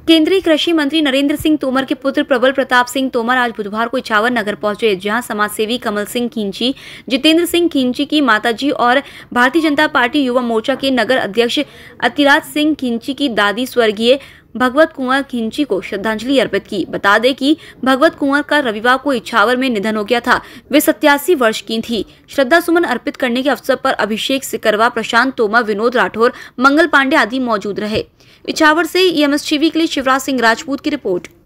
केंद्रीय कृषि मंत्री नरेंद्र सिंह तोमर के पुत्र प्रबल प्रताप सिंह तोमर आज बुधवार को इछावर नगर पहुंचे, जहां समाजसेवी कमल सिंह खींची, जितेंद्र सिंह खींची की माताजी और भारतीय जनता पार्टी युवा मोर्चा के नगर अध्यक्ष अतिराज सिंह खींची की दादी स्वर्गीय भगवत कुंवर खींची को श्रद्धांजलि अर्पित की। बता दें कि भगवत कुंवर का रविवार को इछावर में निधन हो गया था। वे 87 वर्ष की थी। श्रद्धा सुमन अर्पित करने के अवसर पर अभिषेक सिकरवा, प्रशांत तोमर, विनोद राठौर, मंगल पांडे आदि मौजूद रहे। इछावर से EMS टीवी के लिए शिवराज सिंह राजपूत की रिपोर्ट।